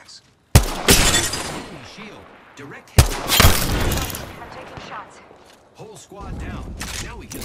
contacts. Enemy shield. Direct hit. I'm taking shots. Whole squad down. Now we can